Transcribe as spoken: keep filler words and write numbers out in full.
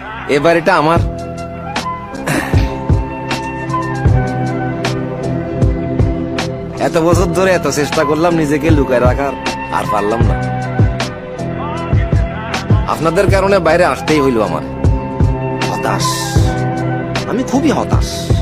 এবার এটা আমার। এত বছর ধরে এত চেষ্টা করলাম নিজেকে লুকায় রাখার, আর পারলাম না। আপনাদের কারণে বাইরে আসতেই হইল আমার। হতাশ, আমি খুবই হতাশ।